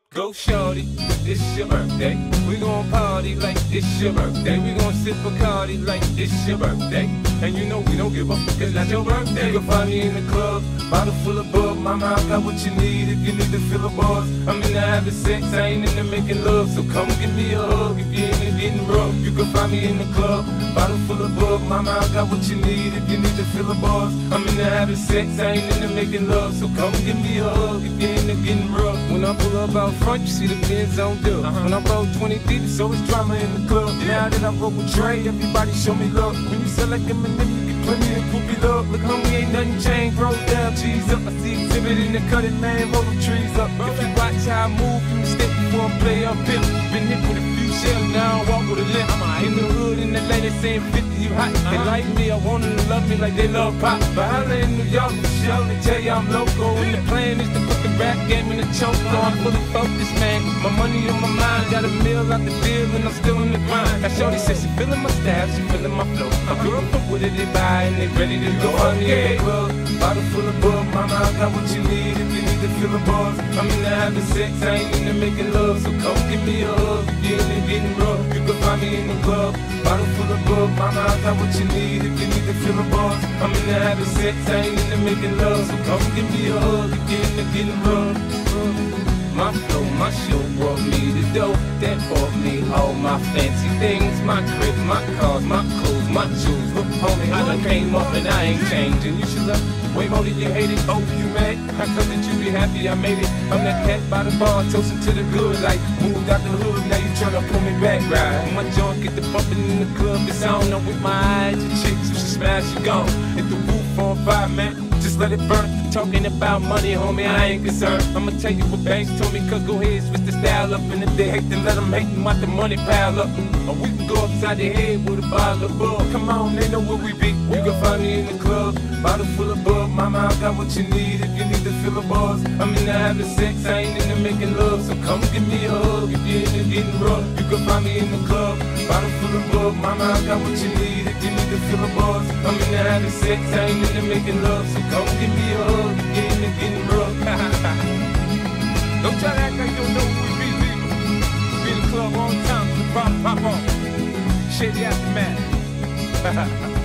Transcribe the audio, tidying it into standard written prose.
Go shorty, it's your birthday. We gon' party like it's your birthday. We gon' sip Bacardi like it's your birthday. And you know we don't give up because that's your birthday. You can find me in the club, bottle full of bug. Mama, I got what you need if you need to fill a bars. I'm into having sex, I ain't into making love. So come give me a hug if you ain't getting rough. You can find me in the club, bottle full of bug. Mama, I got what you need if you need to fill a bars. I'm into having sex, I ain't into making love. So come give me a hug if you ain't getting rough. When I pull up out front, you see the Benz on dub. When I roll 20 deep, it's always drama in the club. Now that I roll with Dre, everybody show me love. When you sell like Eminem, you get plenty of groupie love. Look, homie, ain't nothing changed. Roll down, cheese up. I see exhibit in the cutting, man. Roll them trees up. If you watch how I move, you mistake before I play up here. Been hit with a few shells, now I walk with a limp. I'm in the hood, in the lady saying 50, you hot. They like me, I want them to love me like they love pop. But holla in New York, for sure, they tell you I'm local. And the plan is to put the rap game in the choke. I'm fully focused, man. My money on my mind, got a meal out the deal, and I'm still in the grind. Now shorty says she feeling my style, she feeling my flow. A girl from with it, they buy, and they ready to go. Find me in the club, bottle full of bug. Mama, I got what you need if you need to fill the bars. I'm into having sex, I ain't into making love. So come give me a hug if you ain't getting rough. You can find me in the club, bottle full of bug. Mama, I got what you need if you need to fill the bars. I'm into having sex, I ain't into making love. So come give me a hug if you ain't getting rough. My flow, my show brought me the dough that bought me all my fancy things. My crib, my cars, my clothes, my jewels. Look, homie, I done came up and I ain't changing. You should love me way more than you hate it. Oh, you mad? How come that you be happy I made it? I'm that cat by the bar, toasting to the good. Like, moved out the hood, now you tryna pull me back, right? When my joint get the bumping in the club, it's on. I'm with my eyes, your chicks, if she smash, she gone. Hit the roof on fire, man. Just let it burn. Talking about money, homie, I ain't concerned. I'ma tell you what banks told me, cause go ahead, switch the style up. And if they hate, then let them hate and watch the money pile up. Or we can go upside the head with a bottle of bug. Come on, they know where we be. You can find me in the club, bottle full of bug. Mama, I got what you need if you need to fill the bars. I'm into having sex, I ain't into making love. So come give me a hug if you ain't getting rough. You can find me in the club, bottle full of bug. Mama, I got what you need if you need to fill the bars. I'm into having sex, I ain't into making love. So come give me a hug. Getting rough. Don't try to act like you don't know who we be. Be in the club all the time, the pop off. Shady Aftermath.